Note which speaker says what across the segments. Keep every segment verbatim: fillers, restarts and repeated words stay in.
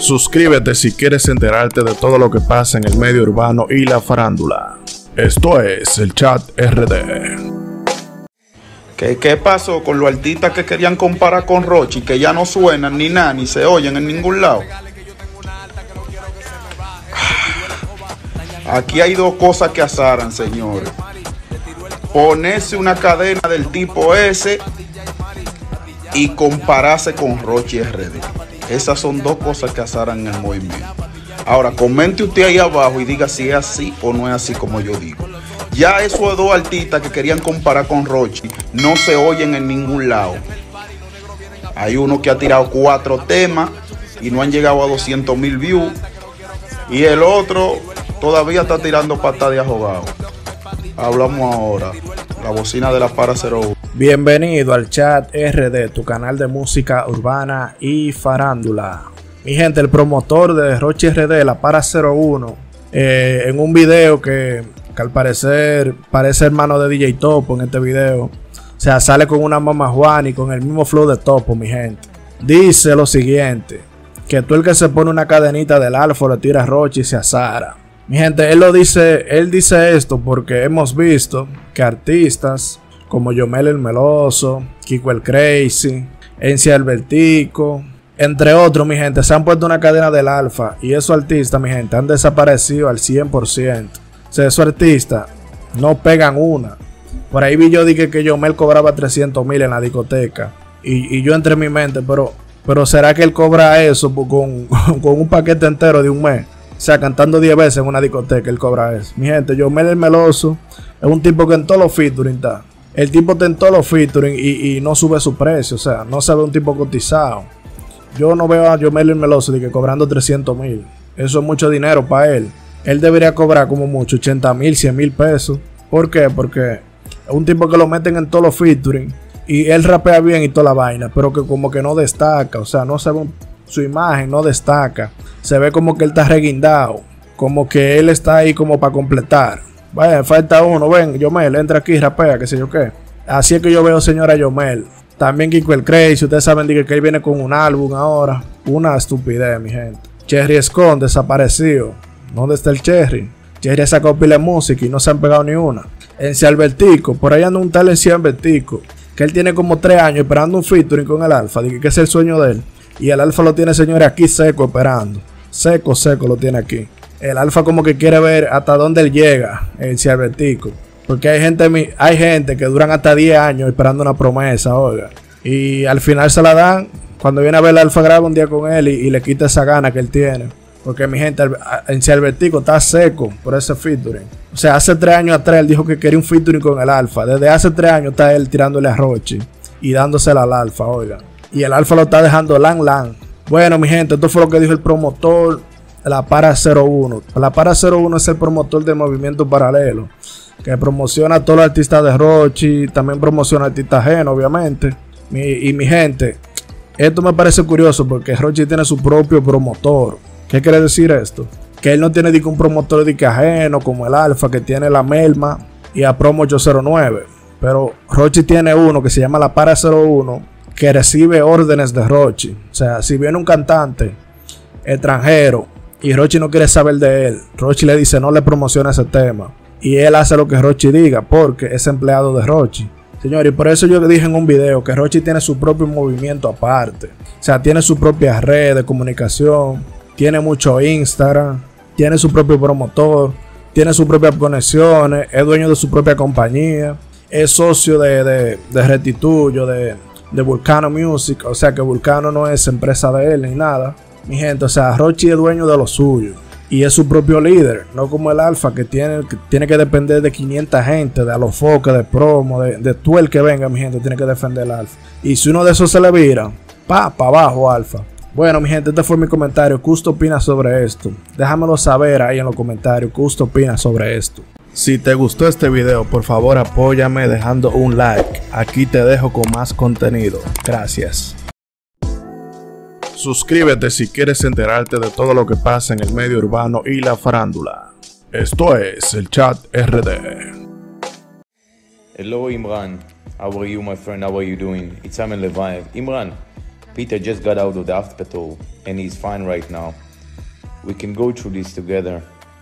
Speaker 1: Suscríbete si quieres enterarte de todo lo que pasa en el medio urbano y la farándula. Esto es el Chat R D.
Speaker 2: ¿Qué, ¿Qué pasó con los artistas que querían comparar con Rochi, que ya no suenan ni nada, ni se oyen en ningún lado? Aquí hay dos cosas que azaran, señores. Ponerse una cadena del tipo ese y compararse con Rochi R D. Esas son dos cosas que azaran en el movimiento. Ahora, comente usted ahí abajo y diga si es así o no es así como yo digo. Ya esos dos artistas que querían comparar con Rochi no se oyen en ningún lado. Hay uno que ha tirado cuatro temas y no han llegado a doscientos mil views. Y el otro todavía está tirando patas de ahogado. Hablamos ahora. La bocina de la Para cero uno.
Speaker 3: Bienvenido al Chat R D, tu canal de música urbana y farándula. Mi gente, el promotor de Rochi R D, la Para cero uno, eh, en un video que, que al parecer parece hermano de D J Topo en este video. O sea, sale con una mamá Juan y con el mismo flow de Topo, mi gente. Dice lo siguiente: que tú el que se pone una cadenita del Alfa le tira a Rochi y se azara. Mi gente, él lo dice, él dice esto porque hemos visto que artistas como Yomel el Meloso, Kiko el Crazy, Encia Albertico, entre otros, mi gente, se han puesto una cadena del Alfa y esos artistas, mi gente, han desaparecido al cien por ciento. O sea, esos artistas no pegan una. Por ahí vi yo dije que Yomel cobraba trescientos mil en la discoteca y, y yo entre mi mente, pero, pero ¿será que él cobra eso con, con un paquete entero de un mes? O sea, cantando diez veces en una discoteca, él cobra eso. Mi gente, Yomel el Meloso es un tipo que en todos los featuring está. El tipo está en todos los featuring y, y no sube su precio. O sea, no se ve un tipo cotizado. Yo no veo a Yomel el Meloso de que cobrando trescientos mil. Eso es mucho dinero para él. Él debería cobrar como mucho ochenta mil, cien mil pesos. ¿Por qué? Porque es un tipo que lo meten en todos los featuring y él rapea bien y toda la vaina, pero que como que no destaca. O sea, no se ve un, su imagen, no destaca. Se ve como que él está reguindado, como que él está ahí como para completar. Vaya, falta uno, ven, Yomel, entra aquí, rapea, qué sé yo qué. Así es que yo veo, señora Yomel. También Kiko el Crazy, ustedes saben que él viene con un álbum ahora. Una estupidez, mi gente. Cherry Escon, desaparecido. ¿Dónde está el Cherry? Cherry ha sacado pila de música y no se han pegado ni una. Encia Albertico, por ahí anda un tal Encia Albertico, que él tiene como tres años esperando un featuring con el Alfa, dije que es el sueño de él. Y el Alfa lo tiene, señores, aquí seco esperando. Seco, seco lo tiene aquí. El Alfa como que quiere ver hasta dónde él llega, el Cialbertico. Porque hay gente, hay gente que duran hasta diez años esperando una promesa, oiga. Y al final se la dan cuando viene a ver el Alfa, graba un día con él y, y le quita esa gana que él tiene. Porque mi gente, en Cialbertico está seco por ese featuring. O sea, hace tres años atrás él dijo que quería un featuring con el Alfa. Desde hace tres años está él tirándole a Rochi y dándosela al Alfa, oiga. Y el Alfa lo está dejando lang lang. Bueno, mi gente, esto fue lo que dijo el promotor de la Para cero uno. La Para cero uno es el promotor del movimiento paralelo, que promociona a todos los artistas de Rochi, también promociona artistas ajenos, obviamente. Mi, y mi gente, esto me parece curioso porque Rochi tiene su propio promotor. ¿Qué quiere decir esto? Que él no tiene ni un promotor de que ajeno como el Alfa, que tiene la Melma y a Promo ocho cero nueve. Pero Rochi tiene uno que se llama la Para cero uno, que recibe órdenes de Rochi. O sea, si viene un cantante extranjero y Rochi no quiere saber de él, Rochi le dice no le promociona ese tema y él hace lo que Rochi diga porque es empleado de Rochi. Señor, y por eso yo dije en un video que Rochi tiene su propio movimiento aparte. O sea, tiene su propia red de comunicación, tiene mucho Instagram, tiene su propio promotor, tiene sus propias conexiones, es dueño de su propia compañía, es socio de, de, de Retituyo, de de Vulcano Music. O sea que Vulcano no es empresa de él ni nada, mi gente. O sea, Rochi es dueño de lo suyo y es su propio líder, no como el Alfa que tiene que, tiene que depender de quinientas gente, de Alofoque, de Promo, de, de tú el que venga, mi gente, tiene que defender el Alfa. Y si uno de esos se le vira, pa, pa abajo Alfa. Bueno, mi gente, este fue mi comentario. ¿Qué usted opina sobre esto? Déjamelo saber ahí en los comentarios. ¿Qué usted opina sobre esto?
Speaker 1: Si te gustó este video, por favor apóyame dejando un like. Aquí te dejo con más contenido. Gracias. Suscríbete si quieres enterarte de todo lo que pasa en el medio urbano y la farándula. Esto es el Chat R D.
Speaker 4: Hello Imran, how are you my friend, how are you doing? It's Amen Levaev. Imran, Peter just got out of the hospital and he's fine right now. We can go through this together.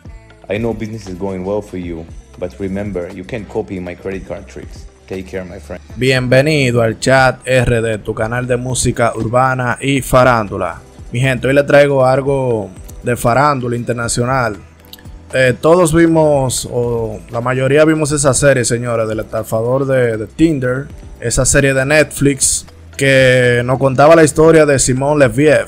Speaker 4: I know business is going well for you, but remember, you can't copy my credit card tricks. Take care, my friend.
Speaker 3: Bienvenido al Chat R D, tu canal de música urbana y farándula. Mi gente, hoy les traigo algo de farándula internacional. Eh, todos vimos, o la mayoría vimos esa serie, señores, del estafador de, de Tinder. Esa serie de Netflix que nos contaba la historia de Simon Leviev,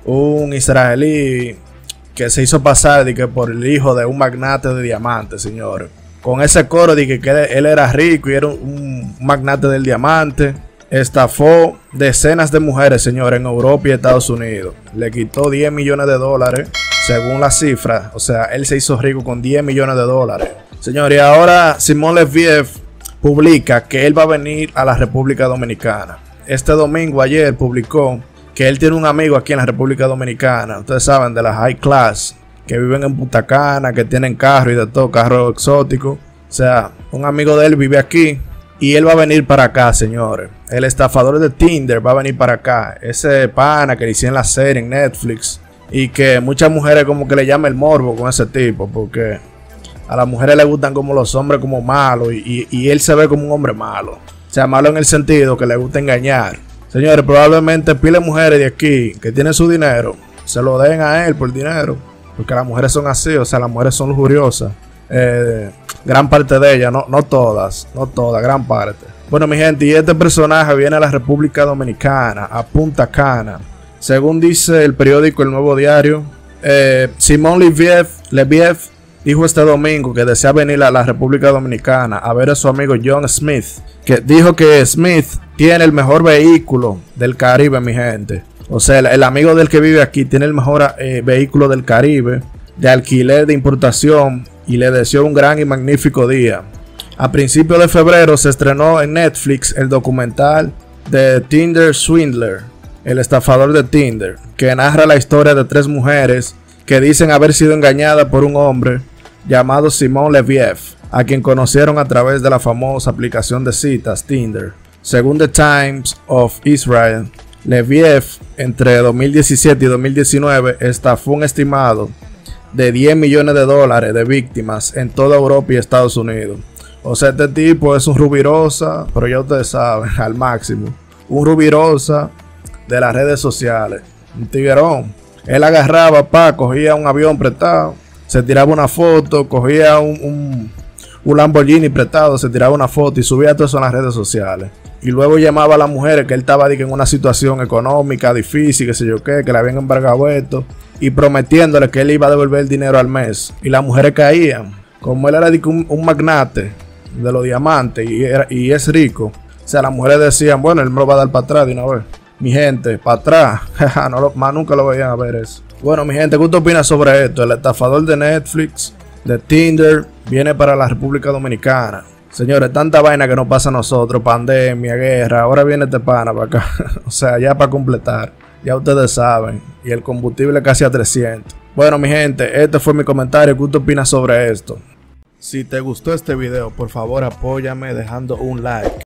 Speaker 3: un israelí que se hizo pasar de que por el hijo de un magnate de diamantes, señores. Con ese coro de que, que él era rico y era un, un magnate del diamante. Estafó decenas de mujeres, señores, en Europa y Estados Unidos. Le quitó diez millones de dólares, según la cifra. O sea, él se hizo rico con diez millones de dólares. Señores, y ahora Simon Leviev publica que él va a venir a la República Dominicana. Este domingo, ayer, publicó que él tiene un amigo aquí en la República Dominicana. Ustedes saben, de la high class, que viven en Punta Cana, que tienen carro y de todo, carro exótico. O sea, un amigo de él vive aquí y él va a venir para acá, señores. El estafador de Tinder va a venir para acá. Ese pana que le hicieron la serie en Netflix y que muchas mujeres como que le llaman el morbo con ese tipo, porque a las mujeres les gustan como los hombres como malos y, y, y él se ve como un hombre malo. O sea, malo en el sentido que le gusta engañar. Señores, probablemente pile mujeres de aquí que tienen su dinero, se lo den a él por dinero. Porque las mujeres son así, o sea, las mujeres son lujuriosas. Eh, gran parte de ellas, no, no todas, no todas, gran parte. Bueno, mi gente, y este personaje viene a la República Dominicana, a Punta Cana. Según dice el periódico El Nuevo Diario, eh, Simon Leviev, Leviev dijo este domingo que desea venir a la República Dominicana a ver a su amigo John Smith, que dijo que Smith tiene el mejor vehículo del Caribe, mi gente. O sea, el, el amigo del que vive aquí tiene el mejor eh, vehículo del Caribe, de alquiler, de importación, y le deseó un gran y magnífico día. A principios de febrero se estrenó en Netflix el documental de Tinder Swindler, el estafador de Tinder, que narra la historia de tres mujeres que dicen haber sido engañadas por un hombre llamado Simon Leviev, a quien conocieron a través de la famosa aplicación de citas Tinder. Según The Times of Israel, Leviev entre dos mil diecisiete y dos mil diecinueve estafó un estimado de diez millones de dólares de víctimas en toda Europa y Estados Unidos. O sea, este tipo es un rubirosa, pero ya ustedes saben, al máximo. Un rubirosa de las redes sociales. Un tiguerón. Él agarraba, pa, cogía un avión prestado, se tiraba una foto, cogía un, un, un Lamborghini prestado, se tiraba una foto y subía todo eso en las redes sociales. Y luego llamaba a las mujeres que él estaba en una situación económica difícil, que sé yo qué, que le habían embargado esto, y prometiéndole que él iba a devolver el dinero al mes. Y las mujeres caían. Como él era un, un magnate de los diamantes y, era, y es rico, o sea, las mujeres decían, bueno, él me lo va a dar para atrás de una vez. Mi gente, para atrás, no lo, más nunca lo veían a ver eso. Bueno, mi gente, ¿qué usted opina sobre esto? El estafador de Netflix, de Tinder, viene para la República Dominicana. Señores, tanta vaina que nos pasa a nosotros, pandemia, guerra, ahora viene este pana para acá. O sea, ya para completar, ya ustedes saben. Y el combustible casi a trescientos. Bueno, mi gente, este fue mi comentario. ¿Qué usted opina sobre esto? Si te gustó este video, por favor apóyame dejando un like.